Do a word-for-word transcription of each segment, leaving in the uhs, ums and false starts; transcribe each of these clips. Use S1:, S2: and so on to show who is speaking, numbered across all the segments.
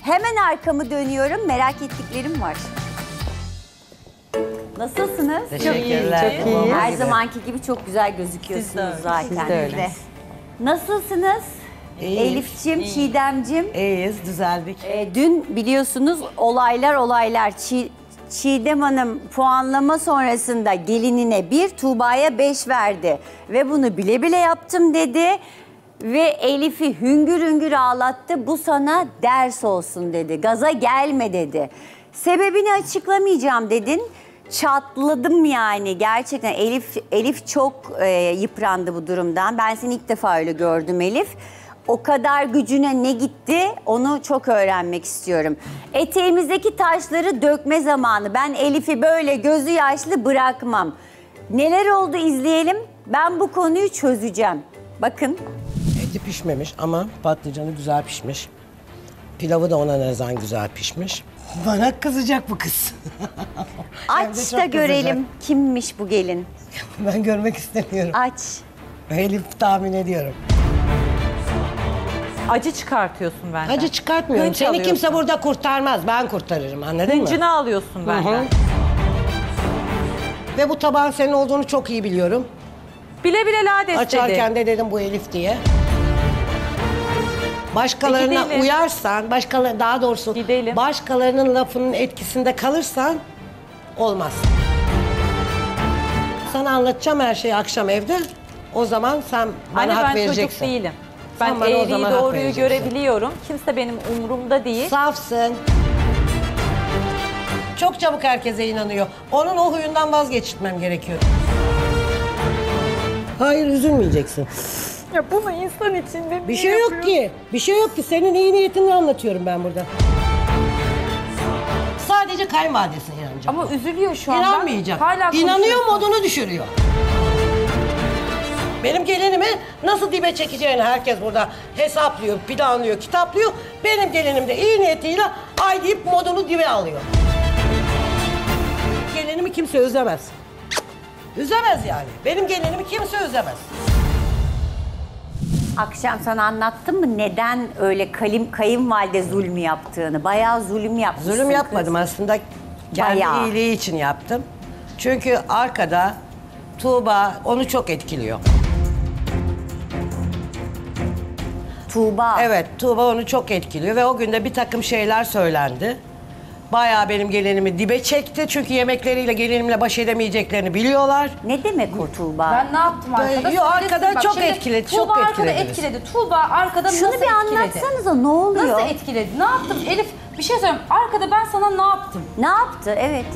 S1: Hemen arkamı dönüyorum. Merak ettiklerim var. Nasılsınız?
S2: Teşekkürler.
S1: Çok iyi. Her zamanki gibi çok güzel gözüküyorsunuz zaten.
S2: Siz de öyle.
S1: Nasılsınız?
S2: İyiyiz.
S1: Elif'cim, İyi. Çiğdem'cim.
S2: İyiyiz, düzeldik.
S1: E, dün biliyorsunuz olaylar olaylar. Çi Çiğdem Hanım puanlama sonrasında gelinine bir, Tuğba'ya beş verdi. Ve bunu bile bile yaptım dedi. Ve Elif'i hüngür hüngür ağlattı. Bu sana ders olsun dedi. Gaza gelme dedi. Sebebini açıklamayacağım dedin. Çatladım yani gerçekten. Elif Elif çok e, yıprandı bu durumdan. Ben seni ilk defa öyle gördüm Elif. O kadar gücüne ne gitti onu çok öğrenmek istiyorum. Eteğimizdeki taşları dökme zamanı. Ben Elif'i böyle gözü yaşlı bırakmam. Neler oldu izleyelim. Ben bu konuyu çözeceğim. Bakın.
S3: Eti pişmemiş ama patlıcanı güzel pişmiş. Pilavı da ona nazaran güzel pişmiş. Bana kızacak bu kız.
S1: Aç da görelim kimmiş bu gelin.
S3: Ben görmek istemiyorum.
S1: Aç.
S3: Elif tahmin ediyorum.
S4: Acı çıkartıyorsun benden.
S3: Acı çıkartmıyorum.
S4: Hınç
S3: Seni
S4: alıyorsun.
S3: kimse burada kurtarmaz. Ben kurtarırım, anladın mı?
S4: Hıncını alıyorsun benden.
S3: Hı hı. Ve bu tabağın senin olduğunu çok iyi biliyorum.
S4: Bile bile lades
S3: Açarken
S4: dedi.
S3: de dedim bu Elif diye. Başkalarına
S4: gidelim.
S3: uyarsan, başkaları daha doğrusu
S4: Gidelim.
S3: başkalarının lafının etkisinde kalırsan olmaz. Sana anlatacağım her şeyi akşam evde. O zaman sen bana
S4: Anne
S3: hak
S4: ben
S3: vereceksin.
S4: çocuk değilim.
S3: Sen
S4: Ben
S3: bana o
S4: eğriyi
S3: zaman hak
S4: doğruyu
S3: vereceksin.
S4: görebiliyorum. Kimse benim umurumda değil.
S3: Safsın. Çok çabuk herkese inanıyor. Onun o huyundan vazgeçirtmem gerekiyor. Hayır, üzülmeyeceksin.
S4: Ya bunu insan içinde
S3: Bir şey yok ki. Bir şey yok ki. Senin iyi niyetini anlatıyorum ben burada. Sadece kayınvalidesine inanacak.
S4: Ama üzülüyor şu an.
S3: İnanmayacak.
S4: Ben hala
S3: İnanıyor,
S4: konuşuyorsun.
S3: modunu düşürüyor. Benim gelinimi nasıl dibe çekeceğini herkes burada hesaplıyor, planlıyor, kitaplıyor. Benim gelinim de iyi niyetiyle ay deyip modunu dibe alıyor. Gelinimi kimse üzemez. Üzemez yani. Benim gelinimi kimse üzemez.
S1: Akşam sana anlattım mı neden öyle kalim, kayınvalide zulmü yaptığını? Bayağı zulüm yapmışsın.
S3: Zulüm yapmadım
S1: kız.
S3: aslında. Kendi
S1: Bayağı.
S3: iyiliği için yaptım. Çünkü arkada Tuğba onu çok etkiliyor.
S1: Tuğba.
S3: Evet, Tuğba onu çok etkiliyor ve o gün de bir takım şeyler söylendi. Bayağı benim gelinimi dibe çekti çünkü yemekleriyle gelinimle baş edemeyeceklerini biliyorlar.
S1: Ne demek o Tuğba?
S5: Ben ne yaptım arkada?
S3: Yok,
S5: Söylesin
S3: arkada
S5: bak.
S3: çok
S5: Şimdi
S3: etkiledi,
S5: Tuğba
S3: çok
S5: arkada
S3: etkilediniz.
S5: etkiledi. Tuğba arkada
S1: Şunu
S5: nasıl
S1: bir
S5: etkiledi?
S1: anlatsanıza ne oluyor?
S5: Nasıl etkiledi? Ne yaptım? Elif bir şey söyleyeyim. Arkada ben sana ne yaptım?
S1: Ne yaptı? Evet.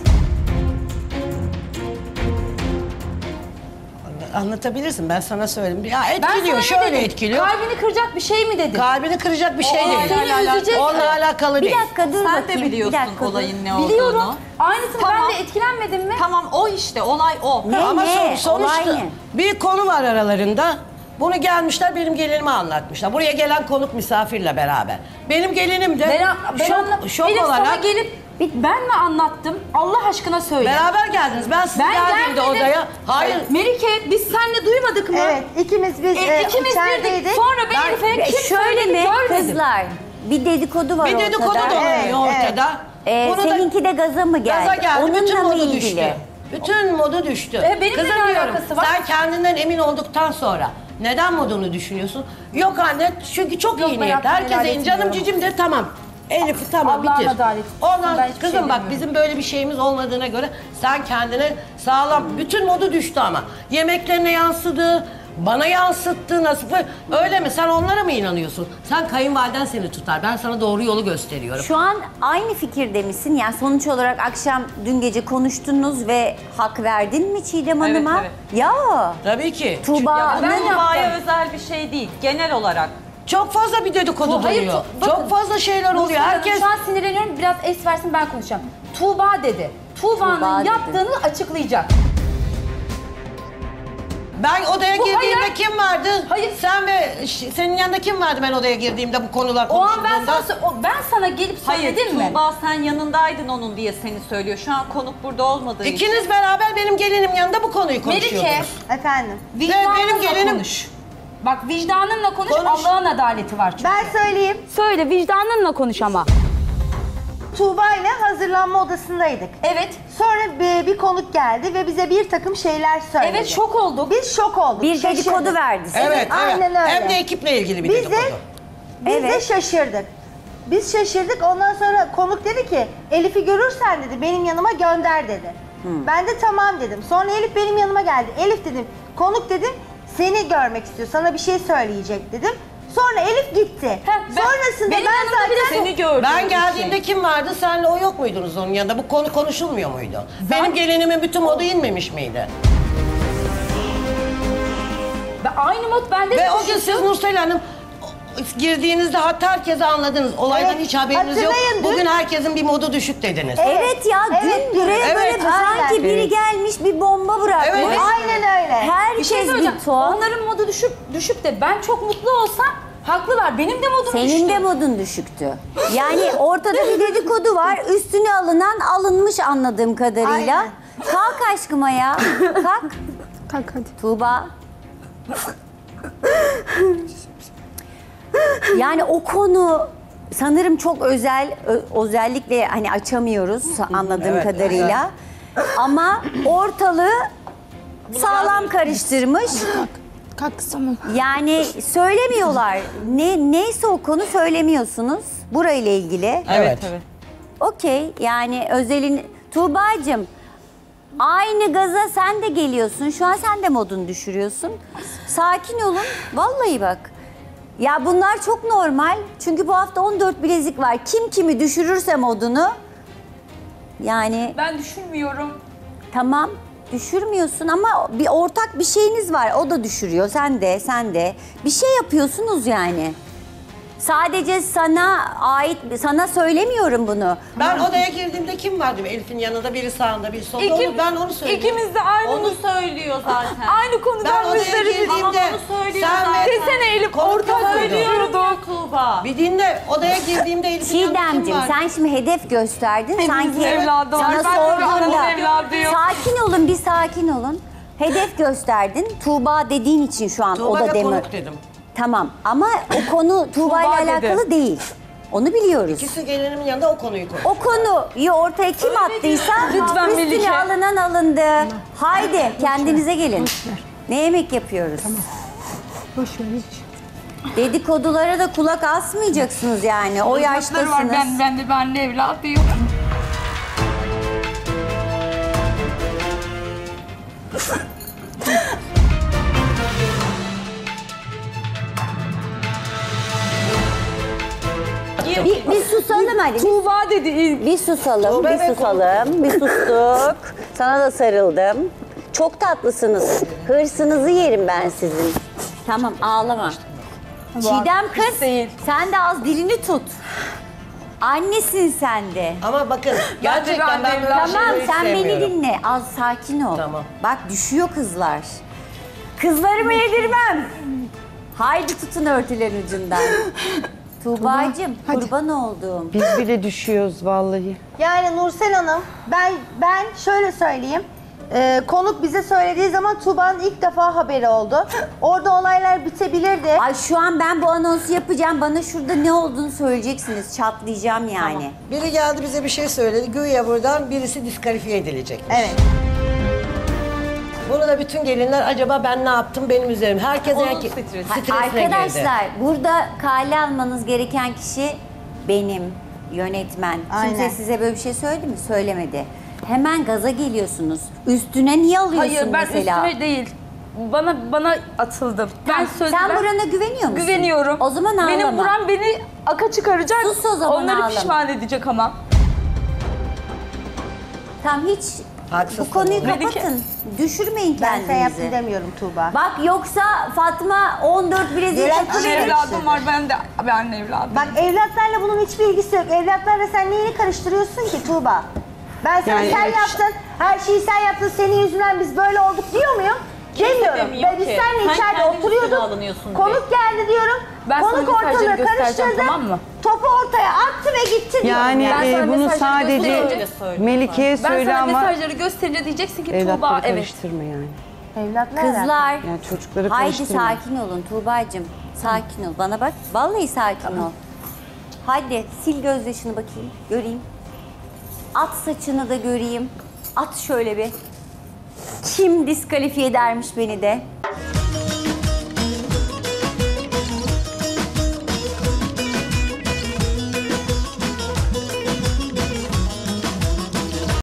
S3: Anlatabilirsin, ben sana söyleyeyim. Ya
S5: Ben sana
S3: etkiliyor,
S5: ne
S3: şöyle
S5: dedim?
S3: etkiliyor.
S5: Kalbini kıracak bir şey mi dedim?
S3: Kalbini kıracak bir şey
S5: O
S3: değil.
S5: seni üzecek.
S3: Onunla alakalı
S1: Bir
S3: değil.
S1: dakika dur
S4: Sen
S1: bakayım.
S4: de biliyorsun
S1: bir dakika, dur.
S4: olayın ne olduğunu.
S5: Biliyorum. Aynısını
S4: Tamam.
S5: ben de etkilenmedim mi?
S4: Tamam o işte olay o.
S1: Ne
S3: Ama
S1: ne?
S3: son- sonuçta
S1: Olay ne?
S3: bir konu var aralarında. Bunu gelmişler benim gelinime anlatmışlar. Buraya gelen konuk misafirle beraber. Benim gelinim de
S5: Ben, ben
S3: şok,
S5: anla-
S3: şok
S5: Elif sana
S3: olarak
S5: gelip ben mi anlattım? Allah aşkına söyle.
S3: beraber geldiniz. Ben siz
S5: Ben
S3: geldiğimde
S5: gelmedim.
S3: odaya. Hayır.
S5: Melike biz seninle duymadık mı?
S6: Evet, ikimiz biz
S5: E,
S6: e,
S5: ikimiz
S6: içerideydik.
S5: birdik. Sonra ben
S3: Ben-
S5: Elif'e
S1: E,
S5: kim
S1: Şöyle
S5: söyledi
S1: mi
S5: görmedim.
S1: kızlar? Bir dedikodu var
S3: Bir dedikodu
S1: ortada.
S3: dolanıyor
S6: Evet,
S3: ortada.
S1: Ee,
S3: Bunu da
S1: seninki de gaza mı geldi?
S3: gaza geldi.
S1: Onunla
S3: Bütün
S1: mı
S3: modu
S1: ilgili?
S3: düştü. Bütün modu düştü.
S5: E, benimle
S3: Kızım
S5: ne
S3: diyorum,
S5: alakası var?
S3: sen kendinden emin olduktan sonra neden modunu düşünüyorsun? Yok anne, çünkü çok
S5: Yok,
S3: iyi
S5: ben
S3: niyetli.
S5: hakkını helal
S3: Herkese canım
S5: etmiyorum.
S3: cicim de tamam. Elif'i tamam
S5: Allah'ın
S3: bitir.
S5: adaleti.
S3: Ondan
S5: Ben hiçbir
S3: kızım
S5: şey
S3: bak
S5: demiyorum.
S3: bizim böyle bir şeyimiz olmadığına göre sen kendine sağlam. Bütün modu düştü ama. Yemeklerine yansıdı. Bana yansıttı nasıl öyle mi? Sen onlara mı inanıyorsun? Sen kayınvaliden seni tutar. Ben sana doğru yolu gösteriyorum.
S1: Şu an aynı fikirde misin? Yani sonuç olarak akşam dün gece konuştunuz ve hak verdin mi Çiğdem
S4: Evet,
S1: Hanım'a?
S4: evet.
S1: Ya
S3: Tabii ki.
S1: Tuğba
S4: Ya bu
S1: ben
S4: Tuğba'ya özel bir şey değil. Genel olarak.
S3: Çok fazla bir dedikodu
S5: Tu- hayır,
S3: dönüyor.
S5: tu- bakın,
S3: Çok fazla şeyler oluyor.
S5: Nursultan Hanım,
S3: Herkes
S5: şu an sinirleniyorum. Biraz es versin ben konuşacağım. Tuğba dedi. Tuğba'nın
S1: Tuğba dedi.
S5: yaptığını açıklayacak.
S3: ben odaya
S5: Bu
S3: girdiğimde
S5: hayır-
S3: kim vardı?
S5: Hayır.
S3: Sen ve ş- senin yanında kim vardı ben odaya girdiğimde bu konular
S5: O an ben
S3: konuşulduğunda?
S5: sana, o- ben sana gelip
S4: Hayır
S5: söyledim mi?
S4: Tuğba sen yanındaydın onun diye seni söylüyor. Şu an konuk burada olmadığı için.
S3: İkiniz beraber benim gelinim yanında bu konuyu konuşuyordunuz.
S5: Melike,
S6: Efendim.
S5: vicdanınla
S3: benim gelinim-
S5: konuş. Bak vicdanınla konuş,
S3: Konuş.
S5: Allah'ın adaleti var çünkü.
S6: Ben söyleyeyim.
S5: Söyle vicdanınla konuş ama.
S6: Tuğba ile hazırlanma odasındaydık.
S5: Evet.
S6: Sonra bir, bir konuk geldi ve bize bir takım şeyler söyledi.
S5: Evet, şok olduk.
S6: Biz şok olduk.
S1: Bir
S6: şaşırdık.
S1: dedikodu verdi size.
S3: Evet, evet.
S6: Aynen öyle.
S3: Hem de ekiple ilgili bir
S6: Biz
S3: dedikodu.
S6: de, biz de
S1: Evet.
S6: şaşırdık. Biz şaşırdık. Ondan sonra konuk dedi ki Elif'i görürsen dedi benim yanıma gönder dedi. Ben de tamam dedim. Sonra Elif benim yanıma geldi. Elif dedim, konuk dedim seni görmek istiyor. Sana bir şey söyleyecek dedim. Sonra Elif gitti.
S5: Heh, ben-
S6: Sonrasında
S5: benim
S6: ben
S5: yanımda bir de
S6: zaten
S5: seni gördüm.
S3: Ben geldiğimde kim vardı? Senle o yok muydunuz onun yanında? Bu konu konuşulmuyor muydu? Benim gelinimin bütün modu inmemiş miydi?
S5: Ben, aynı mod bende de
S3: Ve o gün
S5: düştü.
S3: siz Nursel Hanım girdiğinizde hatta herkese anladınız. Olaydan
S6: Evet,
S3: hiç haberiniz yok.
S6: hatırlayın dün-
S3: Bugün herkesin bir modu düşük dediniz.
S1: Evet ya
S6: Evet,
S1: dün buraya
S3: evet,
S1: böyle
S6: aynen.
S1: sanki biri gelmiş bir bomba bırakmış.
S3: Evet.
S6: aynen öyle.
S5: Bir
S1: Herkes
S5: şey
S1: bir,
S5: söyleyeceğim.
S1: ton.
S5: Onların modu düşüp düşüp de ben çok mutlu olsam haklılar. Benim de modum düştü.
S1: Senin de modun düşüktü. Yani ortada bir dedikodu var. Üstüne alınan alınmış anladığım kadarıyla.
S6: Aynen.
S1: Kalk aşkım ayağa. Kalk.
S7: Kalk hadi.
S1: Tuğba. Yani o konu sanırım çok özel, ö- özellikle hani açamıyoruz anladığım
S3: Evet,
S1: kadarıyla. Ama ortalığı sağlam karıştırmış.
S7: Kalk tamam.
S1: Yani söylemiyorlar. Ne neyse o konu söylemiyorsunuz burayla ilgili.
S3: Evet.
S1: Okey yani Özel'in Tuğba'cığım aynı gaza sen de geliyorsun. Şu an sen de modunu düşürüyorsun. Sakin olun. Vallahi bak. Ya bunlar çok normal. Çünkü bu hafta on dört bilezik var. Kim kimi düşürürse modunu yani
S5: Ben düşünmüyorum.
S1: tamam düşürmüyorsun ama bir ortak bir şeyiniz var. O da düşürüyor. Sen de, sen de. Bir şey yapıyorsunuz yani. Sadece sana ait, sana söylemiyorum bunu.
S3: Ben odaya girdiğimde kim vardı? Elif'in yanında biri sağında biri solda.
S5: İkim-
S3: Onu, ben onu söylüyorum.
S5: İkimiz de aynı
S4: Onu söylüyor zaten.
S5: aynı
S3: Ben
S5: konudan
S3: odaya
S5: müzdarip.
S3: girdiğimde
S4: Ama onu söylüyor
S3: sen
S4: zaten.
S3: ve
S5: Desene Elif
S3: konuk
S5: ortak
S3: yoktu.
S5: söylüyorduk.
S4: Tuğba.
S3: Bir dinle. Odaya girdiğimde Elif'in yanında kim
S1: Çiğdemciğim
S3: vardı?
S1: sen şimdi hedef gösterdin. Sanki
S5: evladı var.
S1: sana
S5: Ben de bir annenin
S1: sorduğumda
S5: evladıyım.
S1: sakin olun bir sakin olun. Hedef gösterdin. Tuğba dediğin için şu an
S3: Tuğba
S1: o da
S3: ve
S1: demi.
S3: konuk dedim.
S1: Tamam ama o konu Tuğba ile
S5: Tuğba dedi.
S1: alakalı değil. Onu biliyoruz.
S3: İkisi gelinimin yanında o konuyu koydu.
S1: O konuyu ortaya kim attıysa
S5: Lütfen
S1: üstüne
S5: Melike.
S1: alınan alındı. Haydi kendinize gelin. Ne yemek yapıyoruz?
S7: Boş ver hiç.
S1: Dedikodulara da kulak asmayacaksınız yani. O yaştasınız.
S5: var. Ben, ben de bir anne evladıyım.
S1: Bir, bir susalım hadi.
S5: Tuğba dedi ilk.
S1: Bir susalım,
S3: Tuğba
S1: bir
S3: ve
S1: susalım, bir sustuk. Sana da sarıldım. Çok tatlısınız. Hırsınızı yerim ben sizin. Tamam, ağlama. Çiğdem kız,
S5: değil.
S1: sen de az dilini tut. Annesin sen de.
S3: Ama bakın gerçekten ben böyle
S1: Tamam,
S3: şeyleri hiç
S1: sen beni
S3: sevmiyorum.
S1: dinle. Az sakin ol.
S3: Tamam.
S1: Bak düşüyor kızlar. Kızlarımı yedirmem. Haydi tutun örtülerin ucundan. Tuğba'cığım, kurban olduğum.
S2: Biz bile düşüyoruz vallahi.
S6: Yani Nursel Hanım, ben ben şöyle söyleyeyim. Ee, konuk bize söylediği zaman Tuğba'nın ilk defa haberi oldu. Orada olaylar bitebilirdi.
S1: Ay şu an ben bu anonsu yapacağım. Bana şurada ne olduğunu söyleyeceksiniz. Çatlayacağım yani.
S3: Biri geldi bize bir şey söyledi. Güya buradan birisi diskalifiye edilecekmiş.
S6: Evet.
S3: Bunu da bütün gelinler acaba ben ne yaptım benim üzerim. Herkes
S4: Onun
S3: herke-
S4: stresi.
S1: Ha,
S3: stresine girdi.
S1: Arkadaşlar burada kale almanız gereken kişi benim, yönetmen.
S6: Aynen.
S1: Kimse size böyle bir şey söyledi mi? Söylemedi. Hemen gaza geliyorsunuz. Üstüne niye alıyorsun
S5: Hayır ben
S1: mesela?
S5: üstüme değil. Bana bana atıldım. Ben söz
S1: Sen
S5: ben
S1: burana güveniyor musun?
S5: güveniyorum.
S1: O zaman ağlama.
S5: Benim buram beni aka çıkaracak.
S1: Sus o zaman,
S5: Onları
S1: ağlama.
S5: pişman edecek ama.
S1: Tam hiç
S3: Haksızsın
S1: bu konuyu
S3: oğlum.
S1: kapatın. Düşürmeyin
S6: Ben sen yaptın
S1: kendinizi.
S6: demiyorum Tuğba.
S1: Bak yoksa Fatma on dört bileziği
S6: Gören
S1: takı
S6: kişi
S1: verir.
S5: Evladım var ben de bir anne evladım.
S6: Bak evlatlarla bunun hiçbir ilgisi yok. Evlatlarla sen neyini karıştırıyorsun ki Tuğba? Ben sana
S2: Yani
S6: sen
S2: evet.
S6: yaptın, her şeyi sen yaptın, senin yüzünden biz böyle olduk diyor muyum? Demiyorum.
S4: demiyor
S6: Ve biz
S4: ki.
S6: seninle
S4: Sen
S6: içeride
S4: kendi üstüne
S6: oturuyorduk.
S4: alınıyorsun
S6: Konuk geldi diyorum.
S5: Ben sana
S6: Konuk
S5: mesajları
S6: ortalığı
S5: göstereceğim,
S6: karıştırdı.
S5: tamam mı?
S6: Topu ortaya attı ve gitti diyorum.
S2: Yani
S6: ya.
S5: Ben sana
S2: e, bunu
S5: mesajları
S2: sadece
S5: göstereceğim.
S4: Öyle söylüyor.
S2: Melike'ye
S5: Ben
S2: söyle
S5: sana
S2: ama
S5: mesajları gösterince diyeceksin ki Tuğba
S2: evlatları
S5: evet.
S2: karıştırma yani.
S6: Evlatlar
S1: Kızlar.
S2: Yani çocukları
S1: Haydi
S2: karıştırma.
S1: sakin olun Tuğba'cığım. Sakin ol. Bana bak. Vallahi sakin ol. Hadi sil gözyaşını bakayım. Göreyim. At saçını da göreyim. At şöyle bir. Kim diskalifiye edermiş beni de.